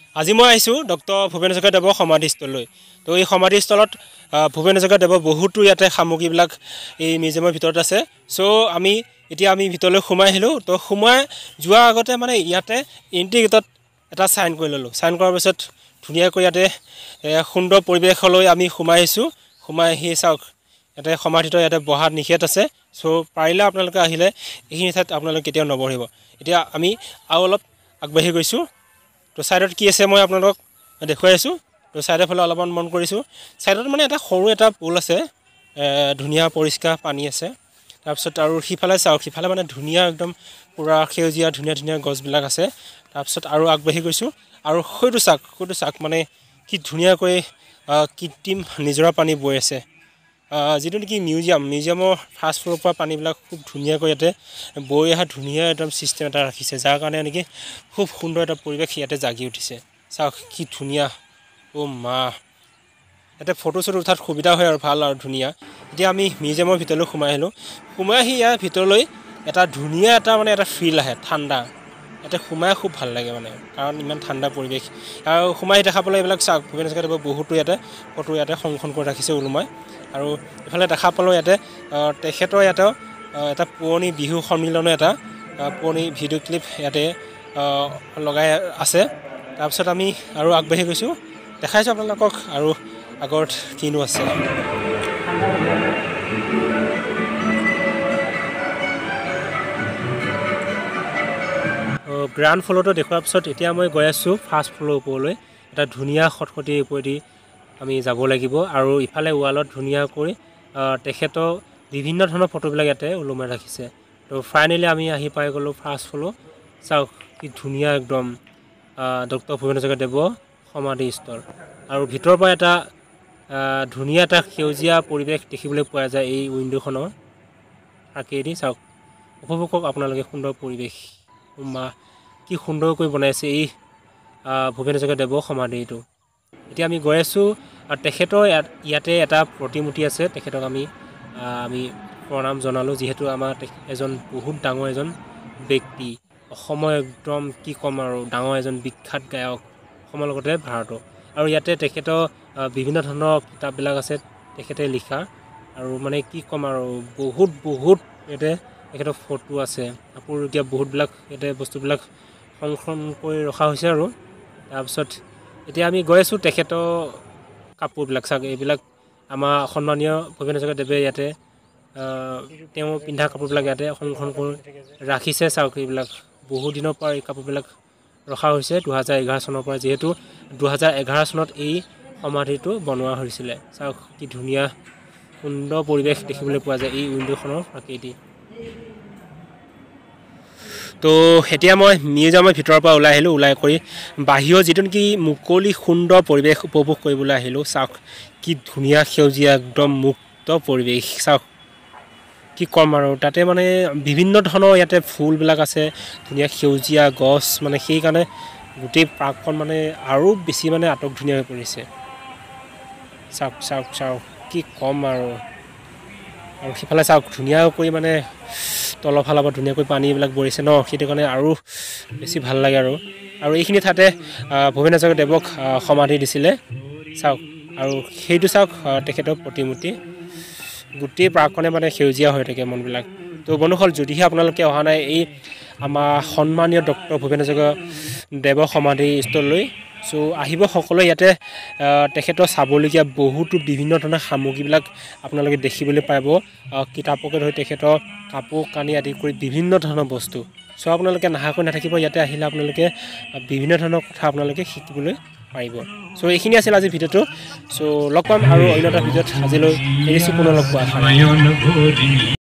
আজি মই আহিছোঁ ডক্টৰ ভূপেন হাজৰিকা দেৱৰ সমাধিস্থললৈ। তো এই সমাধিস্থলত ভূপেন হাজৰিকা দেৱৰ বহুতো ইয়াতে সামগ্ৰীবিলাক এই মিউজিয়ামৰ ভিতৰত আছে। চ' এতিয়া আমি ভিতৰলৈ সোমাই আহিলোঁ। তো সোমাই যোৱাৰ আগতে মানে ইয়াতে এণ্ট্ৰি গেটত এটা চাইন কৰি ল'লোঁ। চাইন কৰাৰ পিছত ধুনীয়াকৈ ইয়াতে সুন্দৰ পৰিৱেশলৈ আমি সোমাই আহিছোঁ। সোমাই আহি চাওক ইয়াতে সমাধিত ইয়াতে বহাত নিষেধ আছে। চ' পাৰিলে আপোনালোকে আহিলে এইখিনি ঠাইত আপোনালোকে কেতিয়াও নবহিব। এতিয়া আমি আৰু অলপ আগবাঢ়ি গৈছোঁ। তো ছাইডত কি আছে মই আপোনালোকক দেখুৱাই আছোঁ। তো ছাইডৰ ফালে অলপমান মন কৰিছোঁ। ছাইডত মানে এটা সৰু এটা পুল আছে, ধুনীয়া পৰিষ্কাৰ পানী আছে। তাৰপিছত আৰু সিফালে চাওক, সিফালে মানে ধুনীয়া একদম পূৰা সেউজীয়া ধুনীয়া ধুনীয়া গছবিলাক আছে। তাৰপিছত আৰু আগবাঢ়ি গৈছোঁ আৰু সেইটো চাওক মানে কি ধুনীয়াকৈ কৃত্ৰিম নিজৰা পানী বৈ আছে। যিটো নেকি মিউজিয়ামৰ ফাৰ্ষ্ট ফ্ল'ৰৰ পৰা পানীবিলাক খুব ধুনীয়াকৈ ইয়াতে বৈ অহা ধুনীয়া একদম ছিষ্টেম এটা ৰাখিছে, যাৰ কাৰণে নেকি খুব সুন্দৰ এটা পৰিৱেশ ইয়াতে জাগি উঠিছে। চাওক কি ধুনীয়া, অ' মা, ইয়াতে ফটো চটো উঠাত সুবিধা হয় আৰু ভাল আৰু ধুনীয়া। এতিয়া আমি মিউজিয়ামৰ ভিতৰলৈ সোমাই আহিলোঁ। সোমাই আহি ইয়াৰ ভিতৰলৈ এটা ধুনীয়া এটা ফিল আহে, ঠাণ্ডা। ইয়াতে সোমাই খুব ভাল লাগে মানে, কাৰণ ইমান ঠাণ্ডা পৰিৱেশ। আৰু সোমাই দেখা পালে এইবিলাক চাওক, ভূপেন হাজৰিকা দেৱৰ বহুতো ইয়াতে ফটো ইয়াতে সংৰক্ষণ কৰি ৰাখিছে ওলোমাই। আৰু ইফালে দেখা পালোঁ ইয়াতে তেখেতৰ ইয়াতেও এটা পুৰণি বিহু সন্মিলনৰ এটা পুৰণি ভিডিঅ' ক্লিপ ইয়াতে লগাই আছে। তাৰপিছত আমি আৰু আগবাঢ়ি গৈছোঁ, দেখাইছোঁ আপোনালোকক আৰু আগত কিনো আছে। গ্ৰাউণ্ড ফ্ল'ৰটো দেখুৱাৰ পিছত এতিয়া মই গৈ আছোঁ ফাৰ্ষ্ট ফ্ল'ৰ ওপৰলৈ। এটা ধুনীয়া খটখটিৰ ওপৰেদি আমি যাব লাগিব। আৰু ইফালে ৱালত ধুনীয়াকৈ তেখেতৰ বিভিন্ন ধৰণৰ ফটোবিলাক ইয়াতে ওলোমাই ৰাখিছে। তো ফাইনেলি আমি আহি পাই গ'লোঁ ফাৰ্ষ্ট ফ্ল'ৰ। চাওক কি ধুনীয়া একদম ডক্টৰ ভূপেন হাজৰিকা দেৱৰ সমাধিস্থল। আৰু ভিতৰৰ পৰা এটা ধুনীয়া এটা সেউজীয়া পৰিৱেশ দেখিবলৈ পোৱা যায় এই উইণ্ডোখনৰ আঁকেদি। চাওক, উপভোগ কৰক আপোনালোকে সুন্দৰ পৰিৱেশ। কি সুন্দৰকৈ বনাইছে এই ভূপেন হাজৰিকা দেৱৰ সমাধিটো। এতিয়া আমি গৈ আছোঁ তেখেতৰ ইয়াতে এটা প্ৰতিমূৰ্তি আছে। তেখেতক আমি প্ৰণাম জনালোঁ, যিহেতু আমাৰ এজন বহুত ডাঙৰ এজন ব্যক্তি, অসমৰ একদম কি ক'ম আৰু ডাঙৰ এজন বিখ্যাত গায়ক অসমৰ লগতে ভাৰতৰ। আৰু ইয়াতে তেখেতৰ বিভিন্ন ধৰণৰ কিতাপবিলাক আছে তেখেতে লিখা, আৰু মানে কি ক'ম আৰু বহুত ইয়াতে তেখেতৰ ফটো আছে। আপুৰুগীয়া বহুতবিলাক ইয়াতে বস্তুবিলাক সংৰক্ষণ কৰি ৰখা হৈছে। আৰু তাৰপিছত এতিয়া আমি গৈ আছোঁ তেখেতৰ কাপোৰবিলাক। চাওক, এইবিলাক আমাৰ সন্মানীয় ভূপেন হাজৰিকা দেৱে ইয়াতে তেওঁ পিন্ধা কাপোৰবিলাক ইয়াতে সংৰক্ষণ কৰি ৰাখিছে। চাওক, এইবিলাক বহুত দিনৰ পৰা এই কাপোৰবিলাক ৰখা হৈছে, 2011 চনৰ পৰা, যিহেতু 2011 চনত এই সমাধিটো বনোৱা হৈছিলে। চাওক কি ধুনীয়া সুন্দৰ পৰিৱেশ দেখিবলৈ পোৱা যায় এই উইণ্ডোখনৰ ফাঁকেদি। তো এতিয়া মই মিউজিয়ামৰ ভিতৰৰ পৰা ওলাই আহিলোঁ। ওলাই কৰি বাহিৰৰ যিটো নেকি মুকলি সুন্দৰ পৰিৱেশ উপভোগ কৰিবলৈ আহিলোঁ। চাওক কি ধুনীয়া সেউজীয়া একদম মুক্ত পৰিৱেশ। চাওক কি ক'ম আৰু, তাতে মানে বিভিন্ন ধৰণৰ ইয়াতে ফুলবিলাক আছে, ধুনীয়া সেউজীয়া গছ, মানে সেইকাৰণে গোটেই পাৰ্কখন মানে আৰু বেছি মানে আটক ধুনীয়া হৈ পৰিছে। চাওক কি ক'ম আৰু সিফালে চাওক ধুনীয়াকৈ মানে তলৰ ফালৰ পৰা ধুনীয়াকৈ পানীবিলাক পৰিছে ন, সেইটো কাৰণে আৰু বেছি ভাল লাগে। আৰু এইখিনি ঠাইতে ভূপেন হাজৰিকা দেৱক সমাধি দিছিলে। চাওক, আৰু সেইটো চাওক তেখেতৰ প্ৰতিমূৰ্তি। গোটেই পাৰ্কখনে মানে সেউজীয়া হৈ থাকে মনবিলাক। তো বন্ধুসকল, যদিহে আপোনালোকে অহা নাই এই আমাৰ সন্মানীয় ডক্টৰ ভূপেন হাজৰিকা দেৱৰ সমাধিস্থললৈ, চ' আহিব সকলোৱে। ইয়াতে তেখেতৰ চাবলগীয়া বহুতো বিভিন্ন ধৰণৰ সামগ্ৰীবিলাক আপোনালোকে দেখিবলৈ পাব। কিতাপকে ধৰি তেখেতৰ কাপোৰ কানি আদি কৰি বিভিন্ন ধৰণৰ বস্তু। চ' আপোনালোকে নাহাকৈ নাথাকিব, ইয়াতে আহিলে আপোনালোকে বিভিন্ন ধৰণৰ কথা আপোনালোকে শিকিবলৈ পাৰিব। চ' এইখিনি আছিল আজিৰ ভিডিঅ'টো। চ' লগ পাম আৰু অন্য এটা ভিডিঅ'ত আজিলৈ এৰিছোঁ, পুনৰ লগ পোৱা।